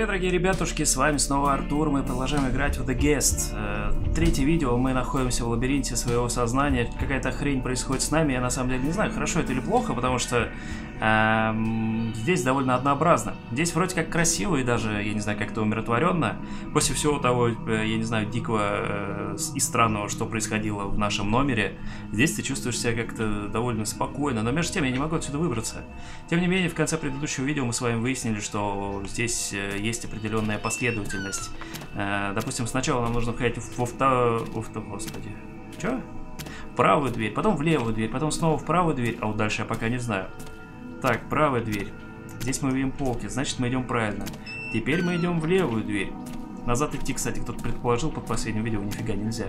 Привет, дорогие ребятушки, с вами снова Артур, мы продолжаем играть в The Guest. Третье видео, мы находимся в лабиринте своего сознания, какая-то хрень происходит с нами, я на самом деле не знаю, хорошо это или плохо, потому что здесь довольно однообразно. Здесь вроде как красиво и даже, я не знаю, как-то умиротворенно. После всего того, я не знаю, дикого и странного, что происходило в нашем номере, здесь ты чувствуешь себя как-то довольно спокойно, но между тем я не могу отсюда выбраться. Тем не менее, в конце предыдущего видео мы с вами выяснили, что здесь есть определенная последовательность. Допустим, сначала нам нужно входить господи, что? В правую дверь, потом в левую дверь, потом снова в правую дверь, а вот дальше я пока не знаю. Так, правая дверь. Здесь мы видим полки, значит мы идем правильно. Теперь мы идем в левую дверь. Назад идти, кстати, кто-то предположил под последним видео, нифига нельзя.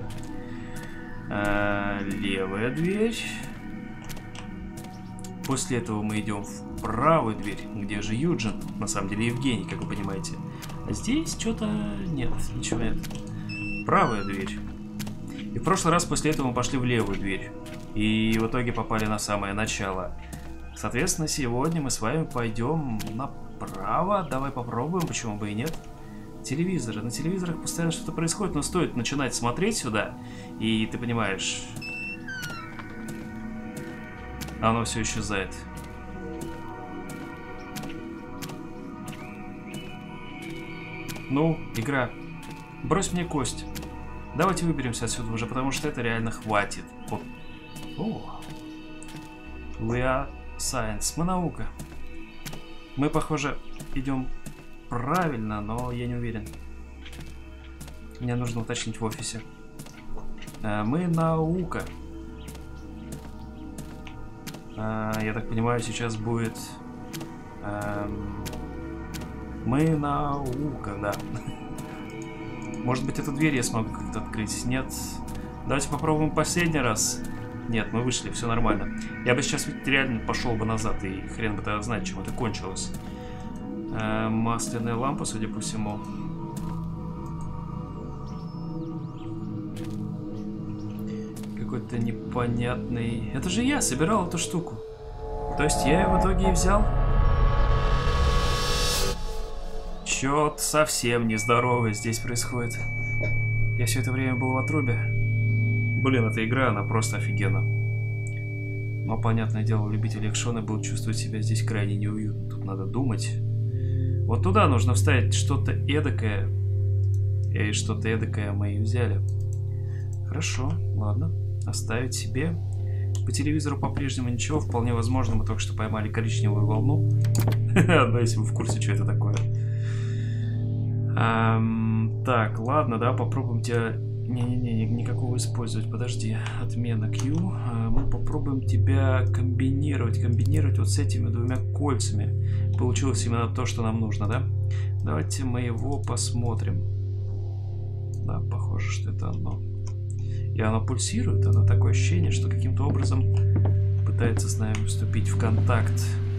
Левая дверь. После этого мы идем в правую дверь, где же Юджин, на самом деле Евгений, как вы понимаете. А здесь что-то нет, ничего нет. Правая дверь. И в прошлый раз после этого мы пошли в левую дверь. И в итоге попали на самое начало. Соответственно, сегодня мы с вами пойдем направо. Давай попробуем, почему бы и нет. Телевизоры. На телевизорах постоянно что-то происходит, но стоит начинать смотреть сюда, и ты понимаешь, оно все исчезает. Ну, игра, брось мне кость. Давайте выберемся отсюда уже, потому что это реально хватит. О. We are science. Мы наука. Мы, похоже, идем правильно, но я не уверен. Мне нужно уточнить в офисе. Мы наука. Я так понимаю, сейчас будет... Мы наука, да. Может быть, эту дверь я смогу как-то открыть? Нет. Давайте попробуем последний раз. Нет, мы вышли, все нормально. Я бы сейчас реально пошел бы назад, и хрен бы тогда знать, чем это кончилось. Масляная лампа, судя по всему. Какой-то непонятный... Это же я собирал эту штуку. То есть я ее в итоге и взял? Чё-то совсем нездоровое здесь происходит. Я все это время был в отрубе. Блин, эта игра, она просто офигенна. Но, понятное дело, любители экшона будут чувствовать себя здесь крайне неуютно. Тут надо думать. Вот туда нужно вставить что-то эдакое. И что-то эдакое мы и взяли. Хорошо, ладно. Оставить себе. По телевизору по-прежнему ничего. Вполне возможно, мы только что поймали коричневую волну. Но если вы в курсе, что это такое. Так, ладно, да, попробуем тебя... Не-не-не, никакого использовать, подожди. Отмена Q. Мы попробуем тебя комбинировать вот с этими двумя кольцами. Получилось именно то, что нам нужно, да? Давайте мы его посмотрим. Да, похоже, что это оно. И оно пульсирует, оно такое ощущение, что каким-то образом пытается с нами вступить в контакт.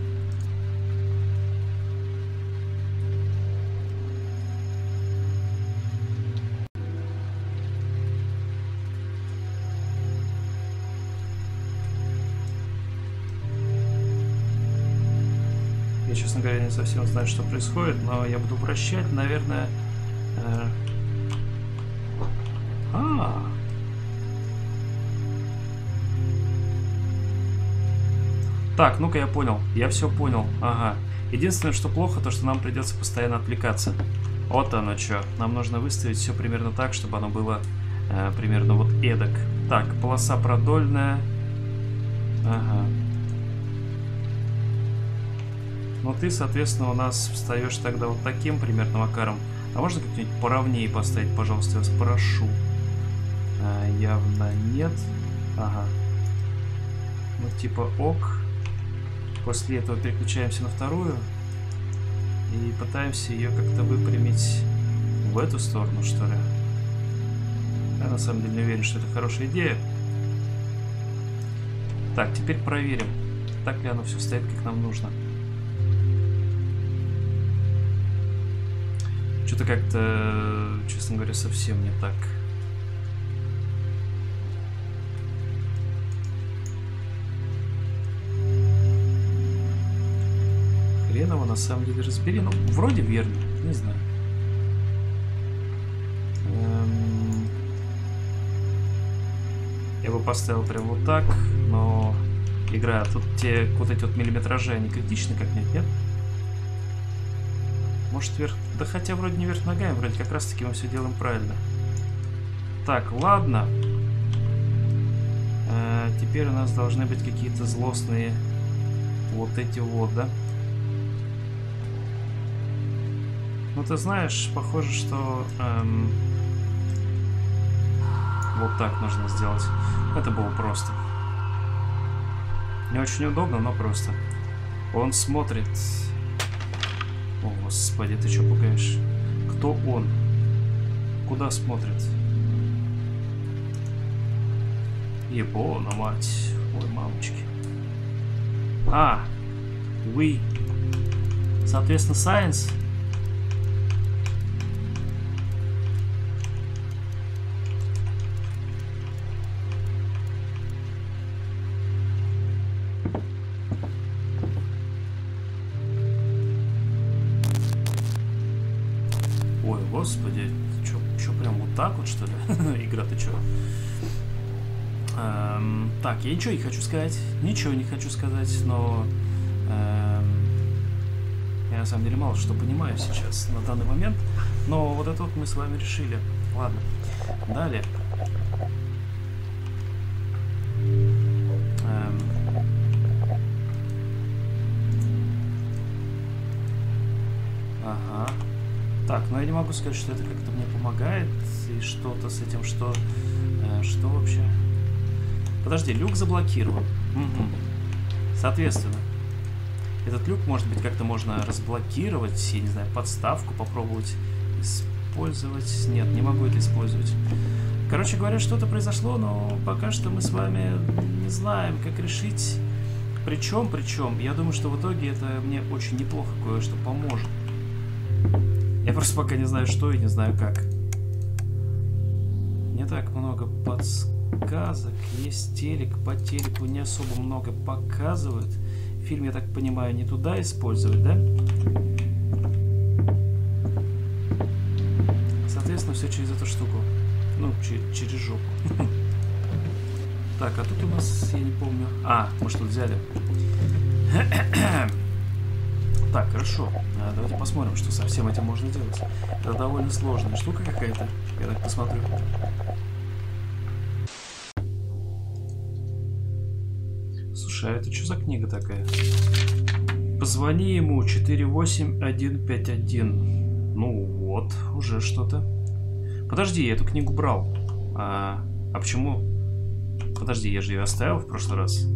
Я, честно говоря, не совсем знаю, что происходит, но я буду вращать, наверное... Так, ну-ка я понял. Я все понял. Ага. Единственное, что плохо, то что нам придется постоянно отвлекаться. Вот оно что. Нам нужно выставить все примерно так, чтобы оно было примерно вот эдак. Так, полоса продольная. Ага. Ну ты, соответственно, у нас встаешь тогда вот таким примерно макаром. А можно как-нибудь поровнее поставить, пожалуйста, я вас прошу. Явно нет. Ага. Ну типа ок. После этого переключаемся на вторую и пытаемся ее как-то выпрямить в эту сторону, что ли. Я на самом деле не уверен, что это хорошая идея. Так, теперь проверим, так ли оно все стоит, как нам нужно. Что-то как-то, честно говоря, совсем не так. Хреново Но на самом деле разбери. Ну, вроде верно. Не знаю. Я бы поставил прям вот так, но игра, тут те вот эти вот миллиметражи, они критичны как-нибудь, нет? Может вверх... Да хотя вроде не вверх ногами, вроде как раз таки мы все делаем правильно. Так, ладно. Теперь у нас должны быть какие-то злостные вот эти вот, да? Ну ты знаешь, похоже, что... Вот так нужно сделать. Это было просто. Не очень удобно, но просто. Он смотрит. О, господи, ты что пугаешь? Кто он? Куда смотрит? Ебона, мать. Ой, мамочки. We. Соответственно, Science. Ой, господи, чё прям вот так вот, что ли? Игра-то чё? Так, я ничего не хочу сказать. Ничего не хочу сказать, но... я на самом деле мало что понимаю сейчас, на данный момент. Но вот это вот мы с вами решили. Ладно. Далее. Ага. Так, но я не могу сказать, что это как-то мне помогает. И что-то с этим, что... что вообще? Подожди, люк заблокирован. Угу. Соответственно, этот люк, может быть, как-то можно разблокировать. Я не знаю, подставку попробовать использовать. Нет, не могу это использовать. Короче говоря, что-то произошло, но пока что мы с вами не знаем, как решить. Причем, я думаю, что в итоге это мне очень неплохо кое-что поможет. Я просто пока не знаю, что и не знаю, как. Не так много подсказок. Есть телек. По телеку не особо много показывают. Фильм, я так понимаю, не туда использовать, да? Соответственно, все через эту штуку. Ну, через жопу. Так, а тут у нас, я не помню... мы что-то взяли. Так, хорошо. Давайте посмотрим, что со всем этим можно делать. Это довольно сложная штука какая-то. Я так посмотрю. Слушай, а это что за книга такая? Позвони ему 48151. Ну вот, уже что-то. Подожди, я эту книгу брал. А почему? Подожди, я же ее оставил в прошлый раз.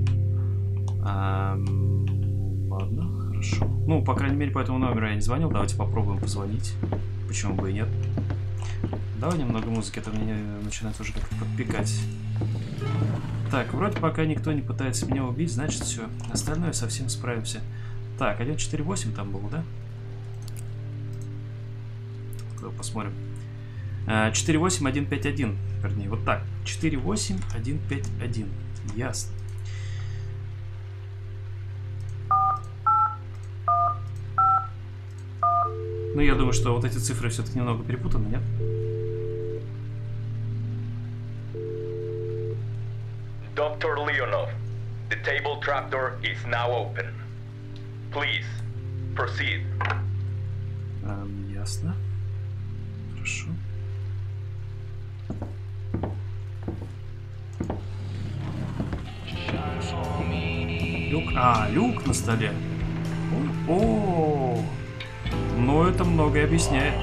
Ладно, хорошо. Ну, по крайней мере, по этому номеру я не звонил. Давайте попробуем позвонить. Почему бы и нет? Давай немного музыки, это мне начинает уже как-то подпекать. Так, вроде пока никто не пытается меня убить, значит все. Остальное совсем справимся. Так, 148 там был, да? Посмотрим. 48151. Вернее, вот так. 48151. Ясно. Ну, я думаю, что вот эти цифры все-таки немного перепутаны, нет? Dr. Leonov, the table trapdoor is now open. Please, proceed. Ясно. Хорошо. Люк. Люк на столе. О, ну это многое объясняет.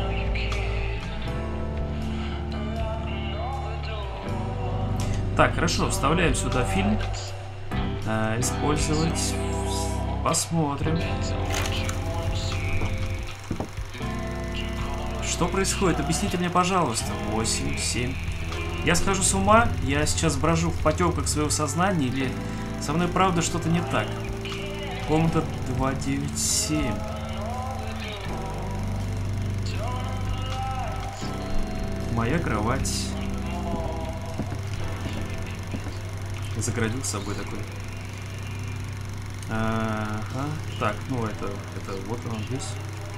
Так, хорошо, вставляем сюда фильм. Использовать. Посмотрим. Что происходит? Объясните мне, пожалуйста. 8, 7. Я схожу с ума? Я сейчас брожу в потемках своего сознания? Или со мной правда что-то не так? Комната 297. Моя кровать. Заградил с собой такой. Ага. Так, ну это вот он здесь.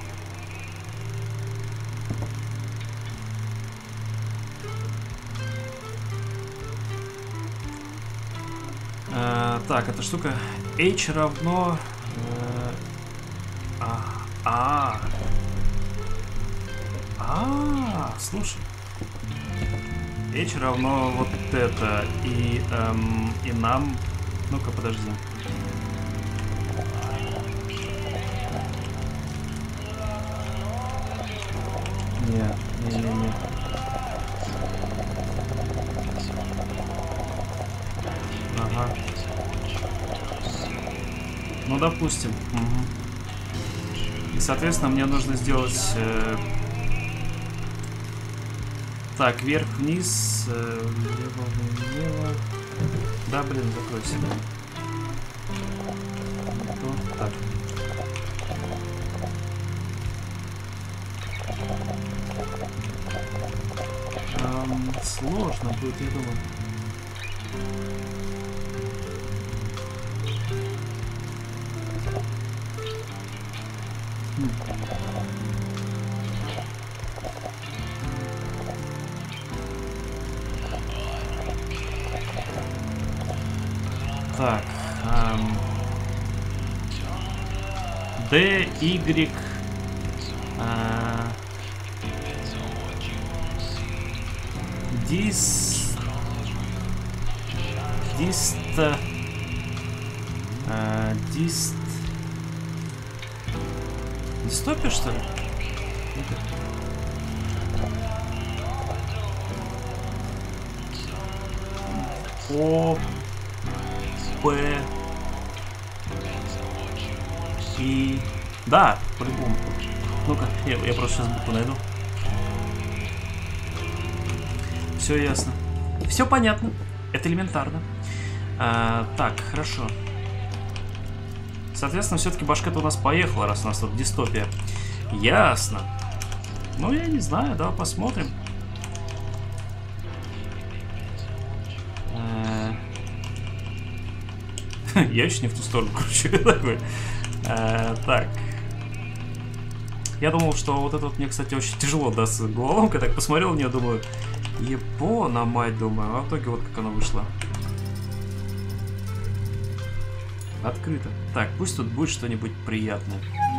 Так, эта штука H равно... слушай. H равно вот это. И нам... Ну-ка, подожди. Нет, не. Ага. Ну, допустим. Угу. И, соответственно, мне нужно сделать... Так, вверх-вниз, влево-влево. Да, блин, закрой себя. Так. Сложно будет, я думаю. Так, D, Y, дистопия, что ли? О, П и... Да, по-любому. Ну-ка, я просто сейчас букву найду. Все ясно. Все понятно. Это элементарно. Так, хорошо. Соответственно, все-таки башка-то у нас поехала, раз у нас тут дистопия. Ясно. Ну, я не знаю, да, посмотрим. Я еще не в ту сторону кручу. Так. Я думал, что вот это вот мне, кстати, очень тяжело дастся головоломка. Я так посмотрел на нее, думаю, Япона, мать, думаю. А в итоге вот как она вышла. Открыто. Так, пусть тут будет что-нибудь приятное.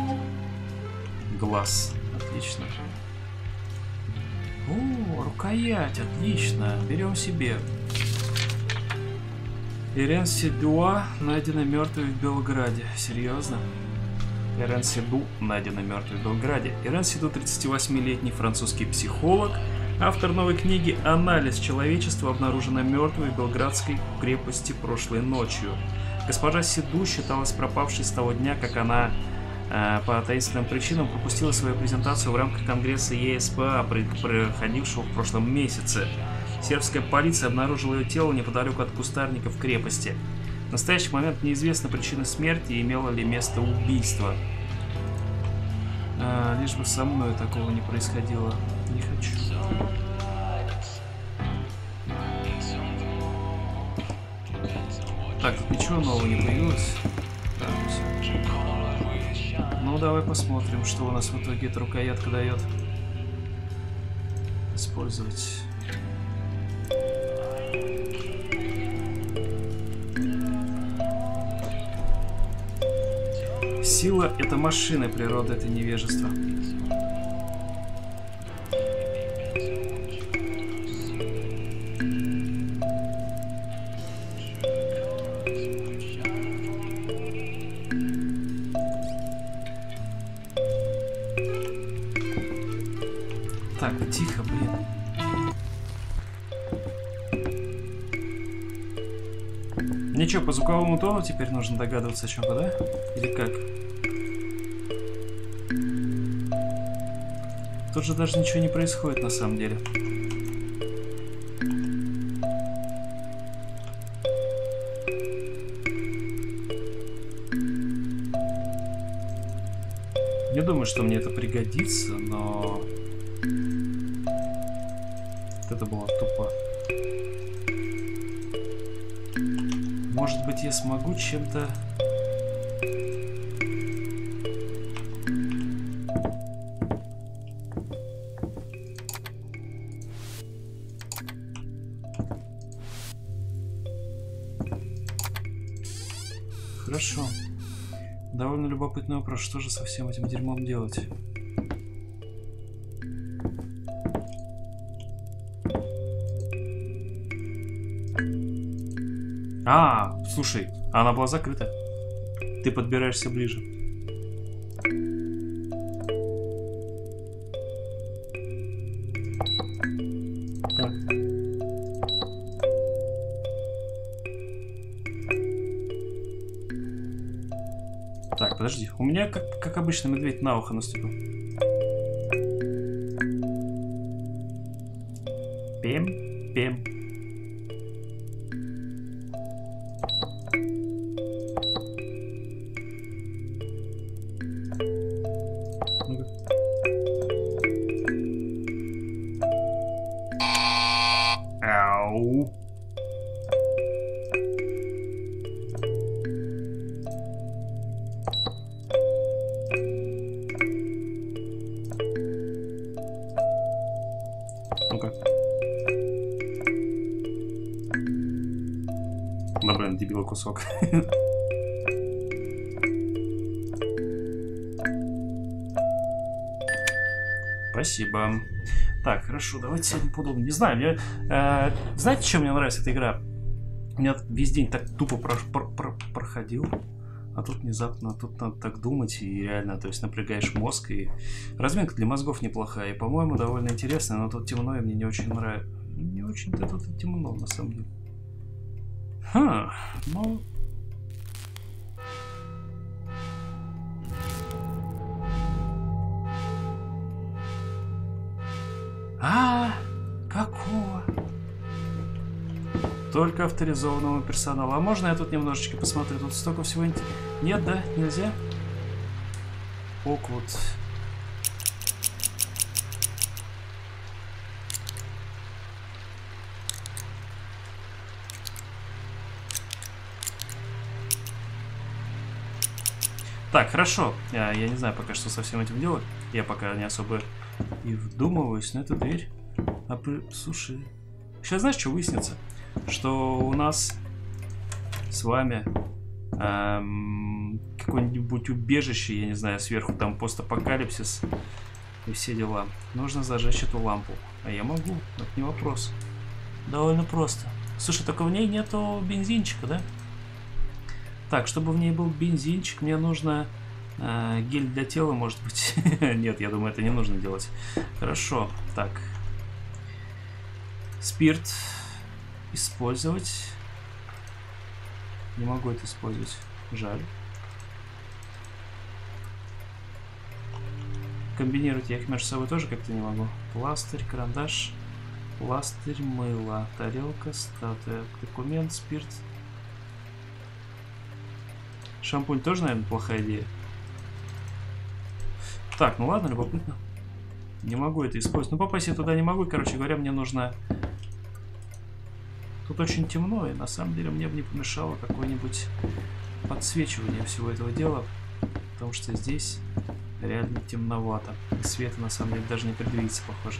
Глаз. Отлично. О, рукоять. Отлично. Берем себе. Ирен Седуа найдена мертвой в Белграде. Серьезно? Ирен Седу найдена мертвой в Белграде. Ирен Седу 38-летний французский психолог. Автор новой книги «Анализ человечества» обнаружена мертвой в Белградской крепости прошлой ночью. Госпожа Седу считалась пропавшей с того дня, как она по таинственным причинам пропустила свою презентацию в рамках конгресса ЕСПА, проходившего в прошлом месяце. Сербская полиция обнаружила ее тело неподалеку от кустарников крепости. В настоящий момент неизвестна причина смерти и имело ли место убийство. Лишь бы со мной такого не происходило. Не хочу. Так, тут ничего нового не появилось. Так, все. Ну, давай посмотрим, что у нас в итоге эта рукоятка дает. Использовать. Сила — это машина, природа — это невежество. Так, тихо, блин. Мне что, по звуковому тону теперь нужно догадываться о чем-то, да? Или как? Тут же даже ничего не происходит на самом деле. Не думаю, что мне это пригодится, но... Это было тупо. Может быть, я смогу чем-то хорошо. Довольно любопытный вопрос, что же со всем этим дерьмом делать? А, слушай, она была закрыта. Ты подбираешься ближе. Так. Так, подожди. У меня, как обычно, медведь на ухо наступил. Пем, пем. Ау. Ну-ка. Да, блин, дебила кусок. Спасибо. Так, хорошо, давайте сядем поудобнее. Не знаю, мне... знаете, чем мне нравится эта игра? У меня весь день так тупо проходил. А тут внезапно, тут надо так думать и реально, то есть напрягаешь мозг. И разминка для мозгов неплохая. И, по-моему, довольно интересная, но тут темно, и мне не очень нравится. Не очень-то тут и темно, на самом деле. Ну... Какого? Только авторизованному персоналу. А можно я тут немножечко посмотрю? Тут столько всего интересного. Нет, да? Нельзя? Оквуд. Так, хорошо. Я не знаю пока, что со всем этим делать. Я пока не особо и вдумываюсь, но эта дверь... Слушай, сейчас знаешь, что выяснится? Что у нас с вами какое-нибудь убежище, я не знаю, сверху там постапокалипсис и все дела. Нужно зажечь эту лампу. А я могу, это не вопрос. Довольно просто. Слушай, только в ней нету бензинчика, да? Так, чтобы в ней был бензинчик, мне нужно гель для тела, может быть. Нет, я думаю, это не нужно делать. Хорошо, так. Спирт использовать. Не могу это использовать. Жаль. Комбинировать я их между собой тоже как-то не могу. Пластырь, карандаш, пластырь, мыло, тарелка, статуя, документ, спирт. Шампунь тоже, наверное, плохая идея. Так, ну ладно, любопытно. Не могу это использовать. Ну, попасть я туда не могу. Короче говоря, мне нужно... Тут очень темно, и на самом деле мне бы не помешало какое-нибудь подсвечивание всего этого дела. Потому что здесь реально темновато. И света, на самом деле, даже не предвидится, похоже.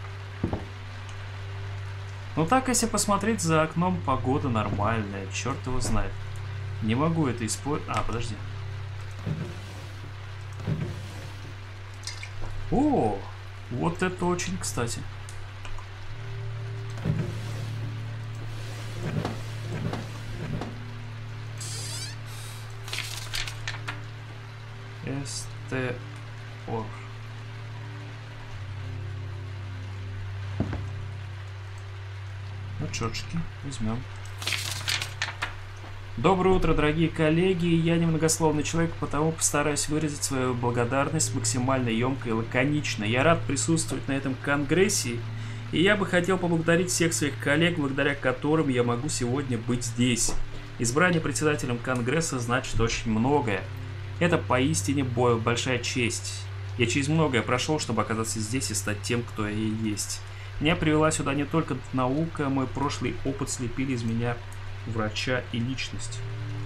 Ну так, если посмотреть за окном, погода нормальная. Черт его знает. Не могу это использовать... А, подожди. О, вот это очень кстати. СТО. Отчетчики возьмем. Доброе утро, дорогие коллеги. Я немногословный человек, потому постараюсь выразить свою благодарность максимально емко и лаконично. Я рад присутствовать на этом конгрессе, и я бы хотел поблагодарить всех своих коллег, благодаря которым я могу сегодня быть здесь. Избрание председателем конгресса значит очень многое. Это поистине большая честь. Я через многое прошел, чтобы оказаться здесь и стать тем, кто я и есть. Меня привела сюда не только наука, мой прошлый опыт слепили из меня врача и личность.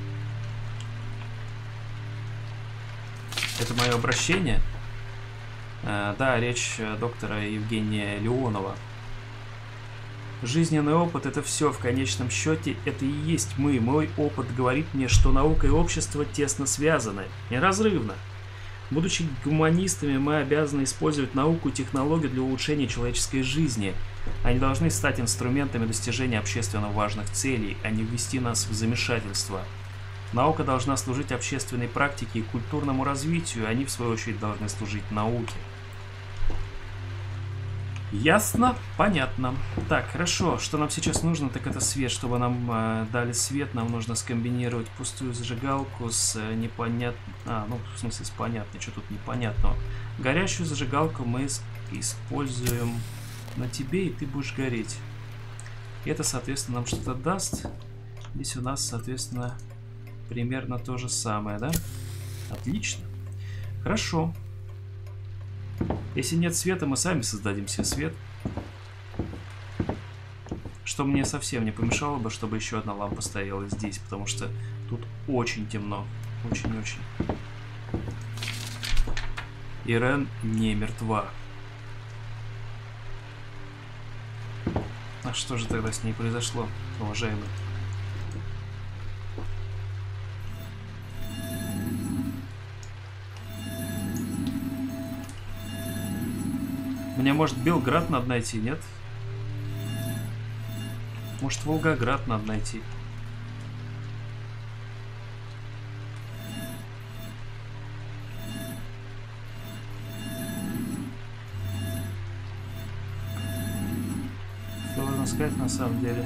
Это мое обращение. Да, речь доктора Евгения Леонова. Жизненный опыт — это все, в конечном счете, это и есть мы. Мой опыт говорит мне, что наука и общество тесно связаны, неразрывно. Будучи гуманистами, мы обязаны использовать науку и технологию для улучшения человеческой жизни. Они должны стать инструментами достижения общественно важных целей, а не ввести нас в замешательство. Наука должна служить общественной практике и культурному развитию, они, в свою очередь, должны служить науке. Ясно? Понятно. Так, хорошо. Что нам сейчас нужно, так это свет. Чтобы нам дали свет, нам нужно скомбинировать пустую зажигалку с непонятным... ну, в смысле, с понятной. Что тут непонятного? Горящую зажигалку мы используем на тебе, и ты будешь гореть. И это, соответственно, нам что-то даст. Здесь у нас, соответственно, примерно то же самое, да? Отлично. Хорошо. Если нет света, мы сами создадим себе свет. Что мне совсем не помешало бы, чтобы еще одна лампа стояла здесь, потому что тут очень темно. Очень-очень. Ирен не мертва. А что же тогда с ней произошло, уважаемый? Мне, может, Белград надо найти, нет? Может, Волгоград надо найти. Что можно сказать на самом деле?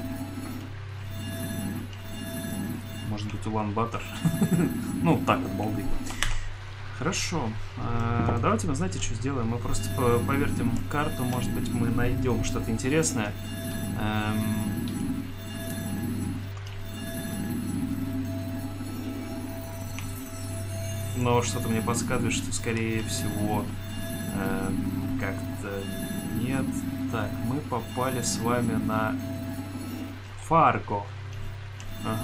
Может быть, Улан-Батор? Ну, так, от балды. Хорошо. Давайте мы, знаете, что сделаем? Мы просто повертим карту, может быть, мы найдем что-то интересное. Но что-то мне подсказывает, что, скорее всего, как-то нет. Так, мы попали с вами на Фарго. Ага.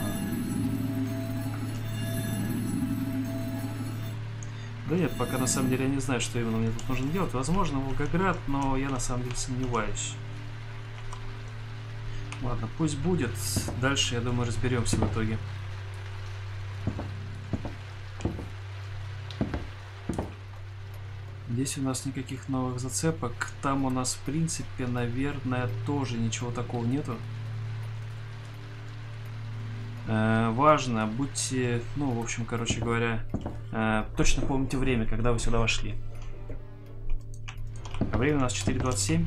Да нет, пока на самом деле я не знаю, что именно мне тут нужно делать. Возможно, Волгоград, но я на самом деле сомневаюсь. Ладно, пусть будет. Дальше, я думаю, разберемся в итоге. Здесь у нас никаких новых зацепок. Там у нас, в принципе, наверное, тоже ничего такого нету. Важно, будьте, ну, в общем, короче говоря, точно помните время, когда вы сюда вошли. А время у нас 4:27.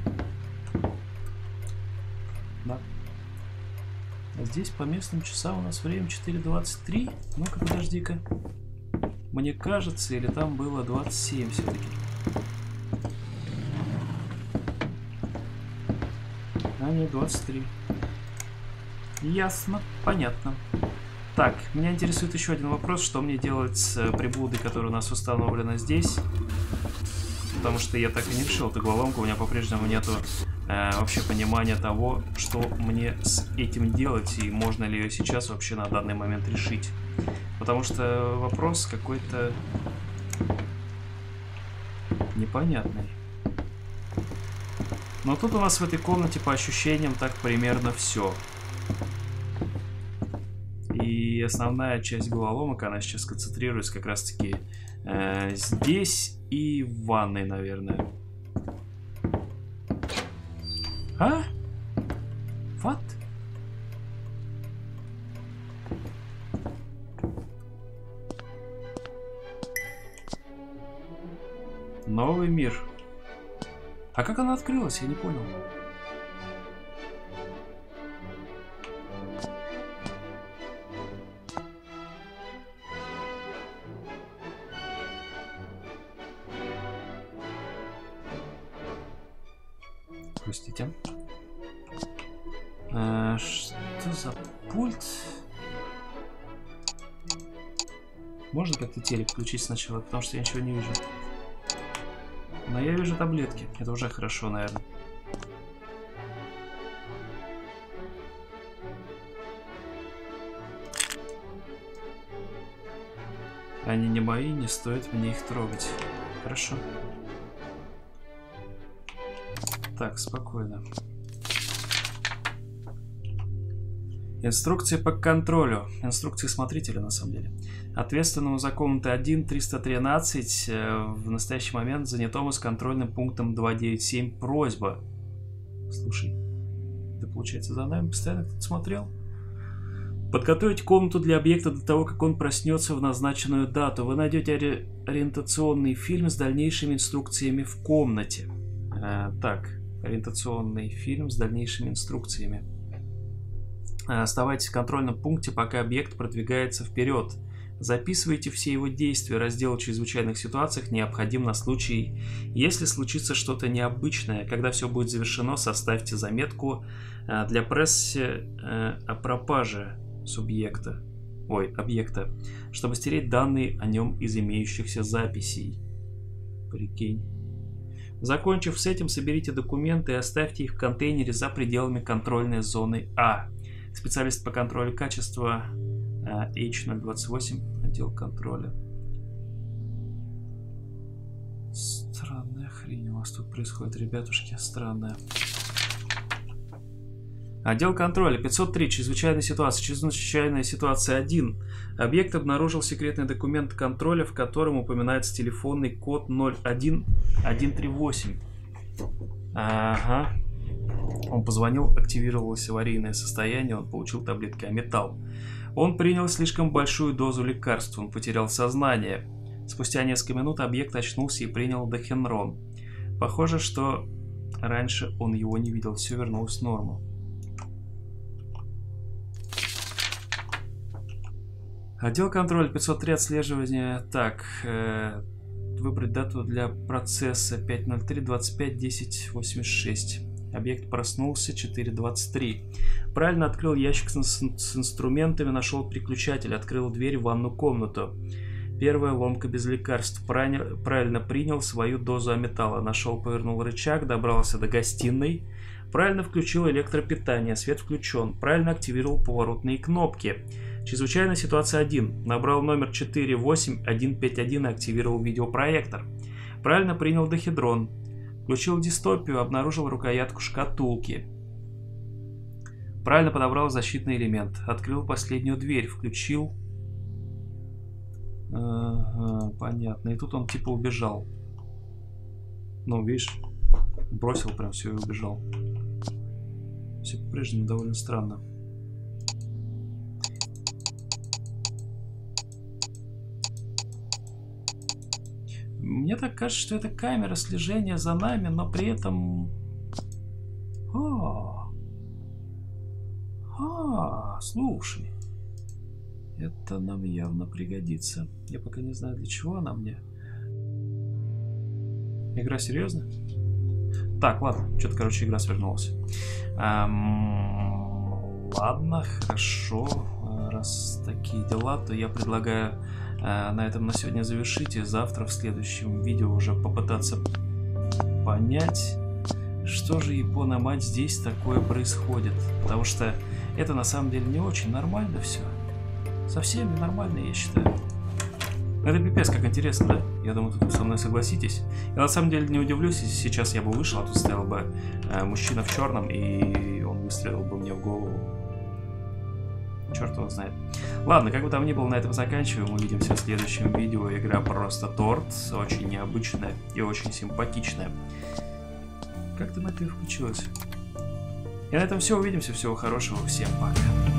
Да. А здесь по местным часам у нас время 4:23. Ну-ка, подожди-ка. Мне кажется, или там было 27 все-таки. А не 23. Ясно, понятно. Так, меня интересует еще один вопрос, что мне делать с приблудой, которая у нас установлена здесь. Потому что я так и не решил эту головоломку, у меня по-прежнему нету вообще понимания того, что мне с этим делать, и можно ли ее сейчас вообще на данный момент решить. Потому что вопрос какой-то непонятный. Но тут у нас в этой комнате по ощущениям так примерно все. И основная часть головоломок, она сейчас концентрируется как раз таки здесь и в ванной, наверное. А? What? Новый мир. А как она открылась? Я не понял. Простите. Что за пульт? Можно как-то телек включить сначала, потому что я ничего не вижу. Но я вижу таблетки. Это уже хорошо, наверное. Они не мои, не стоит мне их трогать. Хорошо. Так, спокойно. Инструкции по контролю. Инструкции смотрителя, на самом деле. Ответственному за комнаты 1-313 в настоящий момент занятому с контрольным пунктом 297 просьба. Слушай, да получается за нами постоянно кто-то смотрел? Подготовить комнату для объекта до того, как он проснется в назначенную дату. Вы найдете ориентационный фильм с дальнейшими инструкциями в комнате. Так, ориентационный фильм с дальнейшими инструкциями. Оставайтесь в контрольном пункте, пока объект продвигается вперед. Записывайте все его действия. Раздел в чрезвычайных ситуациях необходим на случай, если случится что-то необычное. Когда все будет завершено, составьте заметку для прессы о пропаже объекта, чтобы стереть данные о нем из имеющихся записей. Прикинь. Закончив с этим, соберите документы и оставьте их в контейнере за пределами контрольной зоны А. Специалист по контролю качества H028, отдел контроля. Странная хрень у вас тут происходит, ребятушки, странная. Отдел контроля 503, чрезвычайная ситуация 1. Объект обнаружил секретный документ контроля, в котором упоминается телефонный код 01138. Ага. Он позвонил, активировалось аварийное состояние, он получил таблетки аметал. Он принял слишком большую дозу лекарств, он потерял сознание. Спустя несколько минут объект очнулся и принял дохенрон. Похоже, что раньше он его не видел, все вернулось в норму. Отдел контроля 503, отслеживание. Так, выбрать дату для процесса 5.03.25.10.86. Объект проснулся 4.23. Правильно открыл ящик с инструментами, нашел переключатель, открыл дверь в ванную комнату. Первая ломка без лекарств. Правильно принял свою дозу аметала. Нашел, повернул рычаг, добрался до гостиной. Правильно включил электропитание, свет включен. Правильно активировал поворотные кнопки. Чрезвычайная ситуация 1. Набрал номер 48151 и активировал видеопроектор. Правильно принял дохедрон. Включил дистопию, обнаружил рукоятку шкатулки. Правильно подобрал защитный элемент. Открыл последнюю дверь, включил... Ага, понятно. И тут он типа убежал. Ну, видишь, бросил прям все и убежал. Все по-прежнему довольно странно. Мне так кажется, что это камера слежения за нами, но при этом... Слушай. Это нам явно пригодится. Я пока не знаю, для чего она мне. Игра серьезно? Так, ладно. Что-то, короче, игра свернулась. Ладно, хорошо. Раз такие дела, то я предлагаю на этом на сегодня завершить. И завтра в следующем видео уже попытаться понять, что же, япона мать, здесь такое происходит. Потому что это на самом деле не очень нормально все. Совсем ненормально, я считаю. Это пипец, как интересно, да? Я думаю, тут вы со мной согласитесь. Я на самом деле не удивлюсь, если сейчас я бы вышел, а тут стоял бы мужчина в черном, и он выстрелил бы мне в голову. Черт его знает. Ладно, как бы там ни было, на этом заканчиваем. Увидимся в следующем видео. Игра просто торт. Очень необычная и очень симпатичная. Как там это включилось? И на этом все. Увидимся. Всего хорошего. Всем пока.